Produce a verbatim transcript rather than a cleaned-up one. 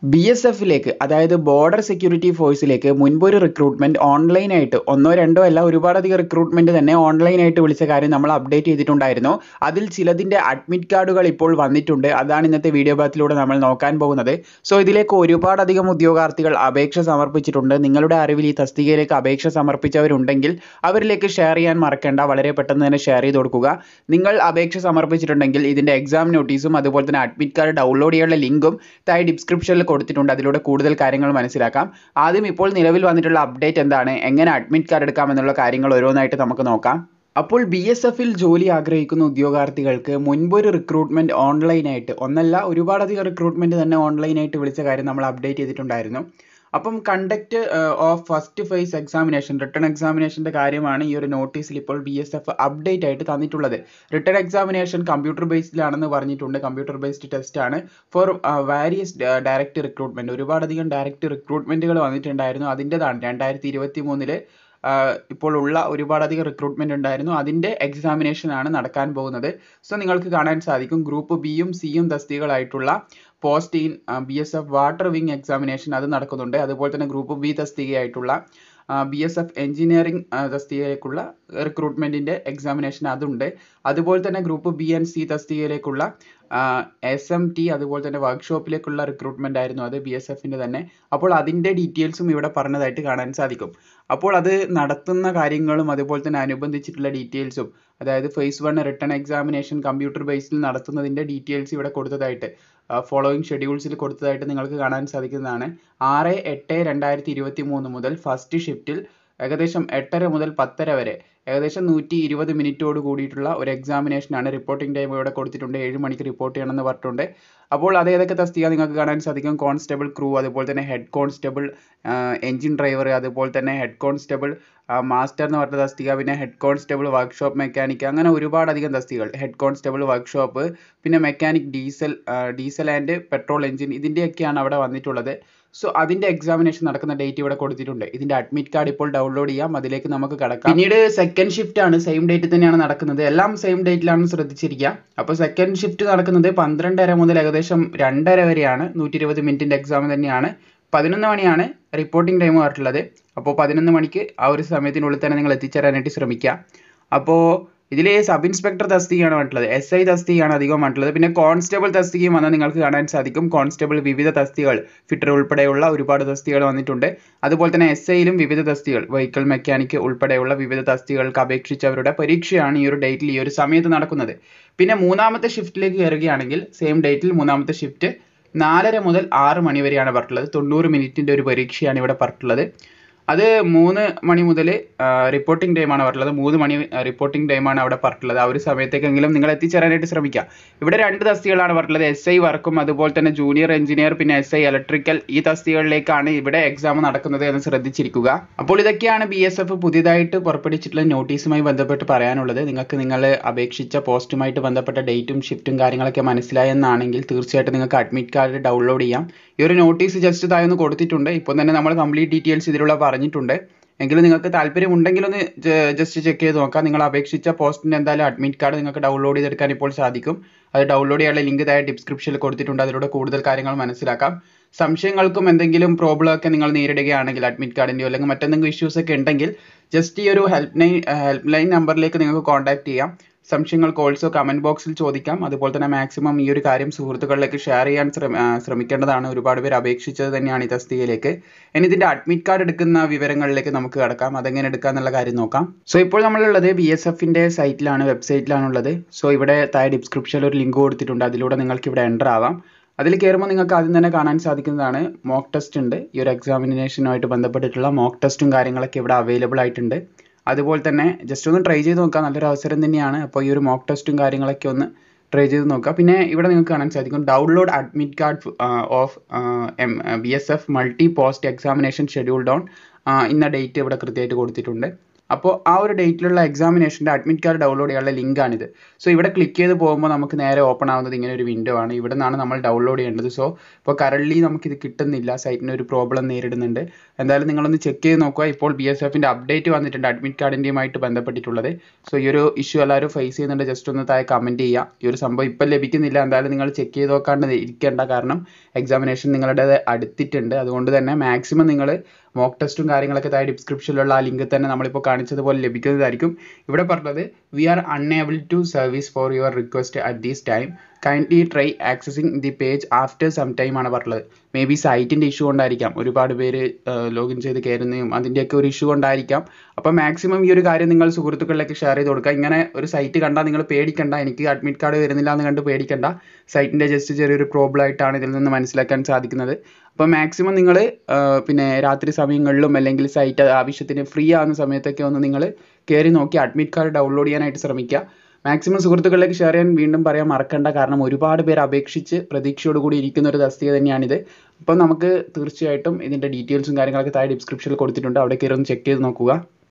B S എഫിലേക്ക് അതായത് border security ഫോഴ്സിലേക്ക് മുൻപൊരു റിക്രൂട്ട്മെന്റ് ഓൺലൈനായിട്ട് ഒന്നോ രണ്ടോ അല്ല ഒരുപാടധികം റിക്രൂട്ട്മെന്റ് തന്നെ ഓൺലൈനായിട്ട് വിളിച്ച കാര്യം നമ്മൾ അപ്ഡേറ്റ് ചെയ്തിട്ടുണ്ടായിരുന്നു. അതിൽ ചിലതിൻ്റെ അഡ്മിറ്റ് കാർഡുകൾ ഇപ്പോൾ വന്നിട്ടുണ്ട്. അതാണ് ഇന്നത്തെ വീഡിയോ ഭാഗത്തിലൂടെ നമ്മൾ നോക്കാൻ പോകുന്നത്. സോ ഇതിലേക്ക് ഒരുപാടധികം ഉദ്യോഗാർത്ഥികൾ അപേക്ഷ സമർപ്പിച്ചിട്ടുണ്ട്. നിങ്ങളുടെ അറിവിൽ ഈ തസ്തികയിലേക്ക് അപേക്ഷ സമർപ്പിച്ചവരുണ്ടെങ്കിൽ അവരിലേക്ക് ഷെയർ ചെയ്യാൻ മറക്കേണ്ട. വളരെ പെട്ടെന്ന് തന്നെ ഷെയർ ചെയ്ത് കൊടുക്കുക. നിങ്ങൾ അപേക്ഷ സമർപ്പിച്ചിട്ടുണ്ടെങ്കിൽ ഇതിൻ്റെ എക്സാം നോട്ടീസും അതുപോലെ തന്നെ അഡ്മിറ്റ് കാർഡ് ഡൗൺലോഡ് ചെയ്യാനുള്ള ലിങ്കും താഴെ ഡിസ്ക്രിപ്ഷനിൽ കൊടുത്തിട്ടുണ്ട്. അതിലൂടെ കൂടുതൽ കാര്യങ്ങൾ മനസ്സിലാക്കാം. ആദ്യം ഇപ്പോൾ നിലവിൽ വന്നിട്ടുള്ള അപ്ഡേറ്റ് എന്താണ്, എങ്ങനെ അഡ്മിറ്റ് കാർഡ് എടുക്കാം എന്നുള്ള കാര്യങ്ങൾ ഓരോന്നായിട്ട് നമുക്ക് നോക്കാം. അപ്പോൾ ബി എസ് എഫിൽ ജോലി ആഗ്രഹിക്കുന്ന ഉദ്യോഗാർത്ഥികൾക്ക് മുൻപൊരു റിക്രൂട്ട്മെന്റ് ഓൺലൈനായിട്ട് ഒന്നല്ല ഒരുപാടധികം റിക്രൂട്ട്മെന്റ് തന്നെ ഓൺലൈനായിട്ട് വിളിച്ച കാര്യം നമ്മൾ അപ്ഡേറ്റ് ചെയ്തിട്ടുണ്ടായിരുന്നു. അപ്പം conduct of first phase examination return എക്സാമിനേഷൻ്റെ കാര്യമാണ് ഈ ഒരു നോട്ടീസിൽ ഇപ്പോൾ ബി എസ് എഫ് അപ്ഡേറ്റ് ആയിട്ട് തന്നിട്ടുള്ളത്. റിട്ടേൺ എക്സാമിനേഷൻ കമ്പ്യൂട്ടർ ബേസ്ഡിലാണെന്ന് പറഞ്ഞിട്ടുണ്ട്. കമ്പ്യൂട്ടർ ബേസ്ഡ് ടെസ്റ്റ് ആണ് ഫോർ വാരിയസ് ഡയറക്റ്റ് റിക്രൂട്ട്മെന്റ്. ഒരുപാടധികം ഡയറക്റ്റ് റിക്രൂട്ട്മെന്റുകൾ വന്നിട്ടുണ്ടായിരുന്നു. അതിൻ്റെതാണ് രണ്ടായിരത്തി ഇരുപത്തി മൂന്നില് ഇപ്പോൾ ഉള്ള ഒരുപാടധികം റിക്രൂട്ട്മെന്റ് ഉണ്ടായിരുന്നു. അതിൻ്റെ എക്സാമിനേഷൻ ആണ് നടക്കാൻ പോകുന്നത്. സോ നിങ്ങൾക്ക് കാണാൻ സാധിക്കും ഗ്രൂപ്പ് ബിയും സിയും തസ്തികകളായിട്ടുള്ള post in B S F water wing examination അത് നടക്കുന്നുണ്ട്. അതുപോലെ തന്നെ ഗ്രൂപ്പ് ബി തസ്തികയായിട്ടുള്ള ബി എസ് എഫ് എഞ്ചിനീയറിംഗ് തസ്തികയിലേക്കുള്ള റിക്രൂട്ട്മെൻറ്റിൻ്റെ എക്സാമിനേഷൻ അതുണ്ട്. അതുപോലെ തന്നെ ഗ്രൂപ്പ് ബി ആൻഡ് സി തസ്തികയിലേക്കുള്ള എസ് എം ടി അതുപോലെ തന്നെ വർക്ക്ഷോപ്പിലേക്കുള്ള റിക്രൂട്ട്മെൻ്റ് ആയിരുന്നു അത് ബി എസ് എഫിൻ്റെ തന്നെ. അപ്പോൾ അതിൻ്റെ ഡീറ്റെയിൽസും ഇവിടെ പറഞ്ഞതായിട്ട് കാണാൻ സാധിക്കും. അപ്പോൾ അത് നടത്തുന്ന കാര്യങ്ങളും അതുപോലെ തന്നെ അനുബന്ധിച്ചിട്ടുള്ള ഡീറ്റെയിൽസും, അതായത് phase one return examination computer ബേസിൽ നടത്തുന്നതിൻ്റെ ഡീറ്റെയിൽസ് ഇവിടെ കൊടുത്തതായിട്ട് ഫോളോയിങ് ഷെഡ്യൂൾസിൽ കൊടുത്തതായിട്ട് നിങ്ങൾക്ക് കാണാൻ സാധിക്കുന്നതാണ്. ആറ് എട്ട് രണ്ടായിരത്തി ഇരുപത്തി മൂന്ന് മുതൽ ഫസ്റ്റ് ഷിഫ്റ്റിൽ ഏകദേശം എട്ടര മുതൽ പത്തര വരെ ഏകദേശം നൂറ്റി ഇരുപത് മിനിറ്റോട് കൂടിയിട്ടുള്ള ഒരു എക്സാമിനേഷനാണ്. റിപ്പോർട്ടിംഗ് ടൈം ഇവിടെ കൊടുത്തിട്ടുണ്ട്. ഏഴ് മണിക്ക് റിപ്പോർട്ട് ചെയ്യണമെന്ന് പറഞ്ഞിട്ടുണ്ട്. അപ്പോൾ അത് ഏതൊക്കെ തസ്തിക നിങ്ങൾക്ക് കാണാൻ സാധിക്കും. കോൺസ്റ്റബിൾ, ക്രൂ, അതുപോലെ തന്നെ ഹെഡ് കോൺസ്റ്റബിൾ, എൻജിൻ ഡ്രൈവർ, അതുപോലെ തന്നെ ഹെഡ് കോൺസ്റ്റബിൾ മാസ്റ്റർ എന്ന് പറഞ്ഞ തസ്തിക, പിന്നെ ഹെഡ് കോൺസ്റ്റബിൾ വർക്ക്ഷോപ്പ് മെക്കാനിക്, അങ്ങനെ ഒരുപാടധികം തസ്തികകൾ. ഹെഡ് കോൺസ്റ്റബിൾ വർക്ക്ഷോപ്പ്, പിന്നെ mechanic diesel diesel and petrol engine, ഇതിൻ്റെയൊക്കെയാണ് അവിടെ വന്നിട്ടുള്ളത്. സോ അതിൻ്റെ എക്സാമിനേഷൻ നടക്കുന്ന ഡേറ്റ് ഇവിടെ കൊടുത്തിട്ടുണ്ട്. ഇതിൻ്റെ അഡ്മിറ്റ് കാർഡ് ഇപ്പോൾ ഡൗൺലോഡ് ചെയ്യാം. അതിലേക്ക് നമുക്ക് കടക്കാം. പിന്നീട് സെക്കൻഡ് ഷിഫ്റ്റ് ആണ്. സെയിം ഡേറ്റ് തന്നെയാണ് നടക്കുന്നത്. എല്ലാം സെയിം ഡേറ്റിലാണ്, ശ്രദ്ധിച്ചിരിക്കുക. അപ്പോൾ സെക്കൻഡ് ഷിഫ്റ്റ് നടക്കുന്നത് പന്ത്രണ്ടര മുതൽ ഏകദേശം രണ്ടര വരെയാണ്. നൂറ്റി ഇരുപത് മിനിറ്റിൻ്റെ എക്സാം തന്നെയാണ്. പതിനൊന്ന് മണിയാണ് റിപ്പോർട്ടിംഗ് ടൈം പറഞ്ഞിട്ടുള്ളത്. അപ്പോൾ പതിനൊന്ന് മണിക്ക് ആ ഒരു സമയത്തിനുള്ളിൽ തന്നെ നിങ്ങൾ എത്തിച്ചേരാനായിട്ട് ശ്രമിക്കുക. അപ്പോൾ ഇതിൽ സബ് ഇൻസ്പെക്ടർ തസ്തികയാണ് പറഞ്ഞിട്ടുള്ളത്. എസ് ഐ തസ്തികയാണ് അധികം പറഞ്ഞിട്ടുള്ളത്. പിന്നെ കോൺസ്റ്റബിൾ തസ്തികയും വന്നാൽ നിങ്ങൾക്ക് കാണാൻ സാധിക്കും. കോൺസ്റ്റബിൾ വിവിധ തസ്തികകൾ, ഫിറ്റർ ഉൾപ്പെടെയുള്ള ഒരുപാട് തസ്തികകൾ വന്നിട്ടുണ്ട്. അതുപോലെ തന്നെ എസ് ഐയിലും വിവിധ തസ്തികകൾ, വെഹിക്കിൾ മെക്കാനിക് ഉൾപ്പെടെയുള്ള വിവിധ തസ്തികകൾക്ക് അപേക്ഷിച്ചവരുടെ പരീക്ഷയാണ് ഈ ഒരു ഡേറ്റിൽ ഈ ഒരു സമയത്ത് നടക്കുന്നത്. പിന്നെ മൂന്നാമത്തെ ഷിഫ്റ്റിലേക്ക് കയറുകയാണെങ്കിൽ സെയിം ഡേറ്റിൽ മൂന്നാമത്തെ ഷിഫ്റ്റ് നാലര മുതൽ ആറ് മണി വരെയാണ് പറഞ്ഞിട്ടുള്ളത്. തൊണ്ണൂറ് മിനിറ്റിൻ്റെ ഒരു പരീക്ഷയാണ് ഇവിടെ പറഞ്ഞിട്ടുള്ളത്. അത് മൂന്ന് മണി മുതൽ റിപ്പോർട്ടിംഗ് ടൈമാണ് പറഞ്ഞിട്ടുള്ളത്. മൂന്ന് മണി റിപ്പോർട്ടിംഗ് ടൈമാണ് അവിടെ പറഞ്ഞിട്ടുള്ളത്. ആ ഒരു സമയത്തേക്കെങ്കിലും നിങ്ങൾ എത്തിച്ചേരാനായിട്ട് ശ്രമിക്കുക. ഇവിടെ രണ്ട് തസ്തികകളാണ് പറഞ്ഞിട്ടുള്ളത്. എസ് ഐ വർക്കും അതുപോലെ തന്നെ ജൂനിയർ എഞ്ചിനീയർ, പിന്നെ എസ് ഐ ഇലക്ട്രിക്കൽ, ഈ തസ്തികകളിലേക്കാണ് ഇവിടെ എക്സാം നടക്കുന്നത് എന്ന് ശ്രദ്ധിച്ചിരിക്കുക. അപ്പോൾ ഇതൊക്കെയാണ് ബി എസ് എഫ് പുതിയതായിട്ട് പുറപ്പെടുവിച്ചിട്ടുള്ള നോട്ടീസുമായി ബന്ധപ്പെട്ട് പറയാനുള്ളത്. നിങ്ങൾക്ക് നിങ്ങൾ അപേക്ഷിച്ച പോസ്റ്റുമായിട്ട് ബന്ധപ്പെട്ട ഡേറ്റും ഷിഫ്റ്റും കാര്യങ്ങളൊക്കെ മനസ്സിലായെന്നാണെങ്കിൽ തീർച്ചയായിട്ടും നിങ്ങൾക്ക് അഡ്മിറ്റ് കാർഡ് ഡൗൺലോഡ് ചെയ്യാം. ഈ ഒരു നോട്ടീസ് ജസ്റ്റ് താഴെ കൊടുത്തിട്ടുണ്ട്. ഇപ്പോൾ തന്നെ നമ്മൾ കംപ്ലീറ്റ് ഡീറ്റെയിൽസ് ഇതിലുള്ള പറഞ്ഞിട്ടുണ്ട്. എങ്കിലും നിങ്ങൾക്ക് താല്പര്യം ഉണ്ടെങ്കിലൊന്ന് ജസ്റ്റ് ചെക്ക് ചെയ്ത് നോക്കാം. നിങ്ങൾ അപേക്ഷിച്ച പോസ്റ്റിൻ്റെ എന്തായാലും അഡ്മിറ്റ് കാർഡ് നിങ്ങൾക്ക് ഡൗൺലോഡ് ചെയ്തെടുക്കാൻ ഇപ്പോൾ സാധിക്കും. അത് ഡൗൺലോഡ് ചെയ്യാനുള്ള ലിങ്ക് താഴെ ഡിസ്ക്രിപ്ഷനിൽ കൊടുത്തിട്ടുണ്ട്. അതിലൂടെ കൂടുതൽ കാര്യങ്ങൾ മനസ്സിലാക്കാം. സംശയങ്ങൾക്കും എന്തെങ്കിലും പ്രോബ്ലം ഒക്കെ നിങ്ങൾ നേരിടുകയാണെങ്കിൽ അഡ്മിറ്റ് കാർഡിൻ്റെയോ അല്ലെങ്കിൽ മറ്റെന്തെങ്കിലും ഇഷ്യൂസ് ഒക്കെ ഉണ്ടെങ്കിൽ ജസ്റ്റ് ഈ ഒരു ഹെൽപ്പ് ലൈൻ ഹെൽപ്പ് ലൈൻ നമ്പറിലേക്ക് നിങ്ങൾക്ക് കോൺടാക്ട് ചെയ്യാം. സംശയങ്ങൾക്ക് ഓൾസോ കമൻറ്റ് ബോക്സിൽ ചോദിക്കാം. അതുപോലെ തന്നെ മാക്സിമം ഈ ഒരു കാര്യം സുഹൃത്തുക്കളിലേക്ക് ഷെയർ ചെയ്യാൻ ശ്രമിക്കേണ്ടതാണ്. ഒരുപാട് പേര് അപേക്ഷിച്ചത് തന്നെയാണ് ഈ തസ്തികയിലേക്ക്. ഇനി ഇതിൻ്റെ അഡ്മിറ്റ് കാർഡ് എടുക്കുന്ന വിവരങ്ങളിലേക്ക് നമുക്ക് കടക്കാം. അതെങ്ങനെ എടുക്കുക എന്നുള്ള കാര്യം നോക്കാം. സോ ഇപ്പോൾ നമ്മളുള്ളത് ബി എസ് എഫിൻ്റെ സൈറ്റിലാണ്, വെബ്സൈറ്റിലാണുള്ളത്. സോ ഇവിടെ താഴെ ഡിസ്ക്രിപ്ഷനിൽ ഒരു ലിങ്ക് കൊടുത്തിട്ടുണ്ട്. അതിലൂടെ നിങ്ങൾക്ക് ഇവിടെ എൻ്റർ ആവാം. അതിൽ കയറുമ്പോൾ നിങ്ങൾക്ക് ആദ്യം തന്നെ കാണാൻ സാധിക്കുന്നതാണ് മോക്ക് ടെസ്റ്റ് ഉണ്ട്. ഈ ഒരു എക്സാമിനേഷനുമായിട്ട് ബന്ധപ്പെട്ടിട്ടുള്ള മോക്ക് ടെസ്റ്റും കാര്യങ്ങളൊക്കെ ഇവിടെ അവൈലബിൾ ആയിട്ടുണ്ട്. അതുപോലെ തന്നെ ജസ്റ്റ് ഒന്ന് ട്രൈ ചെയ്ത് നോക്കാം. നല്ലൊരു അവസരം തന്നെയാണ്. അപ്പോൾ ഈ ഒരു മോക്ക് ടെസ്റ്റും കാര്യങ്ങളൊക്കെ ഒന്ന് ട്രൈ ചെയ്ത് നോക്കുക. പിന്നെ ഇവിടെ നിങ്ങൾക്ക് കാണാൻ സാധിക്കും download admit card of M B S F multi post examination scheduled on ഇന്ന ഡേറ്റ് ഇവിടെ കൃത്യമായിട്ട് കൊടുത്തിട്ടുണ്ട്. അപ്പോൾ ആ ഒരു ഡേറ്റിലുള്ള എക്സാമിനേഷൻ്റെ അഡ്മിറ്റ് കാർഡ് ഡൗൺലോഡ് ചെയ്യാനുള്ള ലിങ്കാണിത്. സോ ഇവിടെ ക്ലിക്ക് ചെയ്ത് പോകുമ്പോൾ നമുക്ക് നേരെ ഓപ്പൺ ആവുന്നത് ഇങ്ങനെ ഒരു വിൻഡോ ആണ്. ഇവിടെ നിന്നാണ് നമ്മൾ ഡൗൺലോഡ് ചെയ്യേണ്ടത്. സോ ഇപ്പോൾ കറൻറ്റ്ലി നമുക്കിത് കിട്ടുന്നില്ല, സൈറ്റിന് ഒരു പ്രോബ്ലം നേരിടുന്നുണ്ട്. എന്തായാലും നിങ്ങളൊന്ന് ചെക്ക് ചെയ്ത് നോക്കുക. ഇപ്പോൾ ബി എസ് എഫിൻ്റെ അപ്ഡേറ്റ് വന്നിട്ടുണ്ട് അഡ്മിറ്റ് കാർഡിൻ്റെയുമായിട്ട് ബന്ധപ്പെട്ടിട്ടുള്ളത്. സോ ഈ ഒരു ഇഷ്യൂ എല്ലാവരും ഫേസ് ചെയ്യുന്നുണ്ട്, ജസ്റ്റ് ഒന്ന് താഴെ കമൻറ്റ് ചെയ്യുക. ഈ ഒരു സംഭവം ഇപ്പം ലഭിക്കുന്നില്ല, എന്തായാലും നിങ്ങൾ ചെക്ക് ചെയ്ത് നോക്കാണ്ട് ഇരിക്കേണ്ട, കാരണം എക്സാമിനേഷൻ നിങ്ങളുടെ അടുത്തിട്ടുണ്ട്. അതുകൊണ്ട് തന്നെ മാക്സിമം നിങ്ങൾ മോക്ക് ടെസ്റ്റും കാര്യങ്ങളൊക്കെ താഴെ ഡിസ്ക്രിപ്ഷനിലുള്ള ആ ലിങ്ക് തന്നെ നമ്മളിപ്പോൾ കാണിച്ചതുപോലെ ലഭിക്കുന്നതായിരിക്കും. ഇവിടെ പറഞ്ഞത് we are unable to service for your request at these time, kindly try accessing the page after some time ആണ് പറഞ്ഞത്. മേ ബി സൈറ്റിൻ്റെ ഇഷ്യൂ കൊണ്ടായിരിക്കാം, ഒരുപാട് പേര് ലോഗിൻ ചെയ്ത് കയറുന്നതും അതിൻ്റെയൊക്കെ ഒരു ഇഷ്യൂ കൊണ്ടായിരിക്കാം. അപ്പോൾ മാക്സിമം ഈ ഒരു കാര്യം നിങ്ങൾ സുഹൃത്തുക്കളിലേക്ക് ഷെയർ ചെയ്ത് കൊടുക്കുക. ഇങ്ങനെ ഒരു സൈറ്റ് കണ്ടാൽ നിങ്ങൾ പേടിക്കണ്ട, എനിക്ക് അഡ്മിറ്റ് കാർഡ് വരുന്നില്ല എന്ന് കണ്ട് പേടിക്കണ്ട. സൈറ്റിൻ്റെ ജസ്റ്റ് ചെറിയൊരു പ്രോബ്ലം ആയിട്ടാണ് ഇതിൽ നിന്ന് മനസ്സിലാക്കാൻ സാധിക്കുന്നത്. അപ്പോൾ മാക്സിമം നിങ്ങൾ പിന്നെ രാത്രി സമയങ്ങളിലും അല്ലെങ്കിൽ സൈറ്റ് ആവശ്യത്തിന് ഫ്രീ ആകുന്ന സമയത്തൊക്കെ ഒന്ന് നിങ്ങൾ കയറി നോക്കി അഡ്മിറ്റ് കാർഡ് ഡൗൺലോഡ് ചെയ്യാനായിട്ട് ശ്രമിക്കുക. മാക്സിമം സുഹൃത്തുക്കളിലേക്ക് ഷെയർ ചെയ്യാൻ വീണ്ടും പറയാൻ മറക്കണ്ട, കാരണം ഒരുപാട് പേര് അപേക്ഷിച്ച് പ്രതീക്ഷയോടുകൂടി ഇരിക്കുന്ന ഒരു തസ്തിക തന്നെയാണിത്. അപ്പം നമുക്ക് തീർച്ചയായിട്ടും ഇതിൻ്റെ ഡീറ്റെയിൽസും കാര്യങ്ങളൊക്കെ താഴെ ഡിസ്ക്രിപ്ഷനിൽ കൊടുത്തിട്ടുണ്ട്, അവിടെ കയറി ഒന്ന് ചെക്ക് ചെയ്ത് നോക്കുക.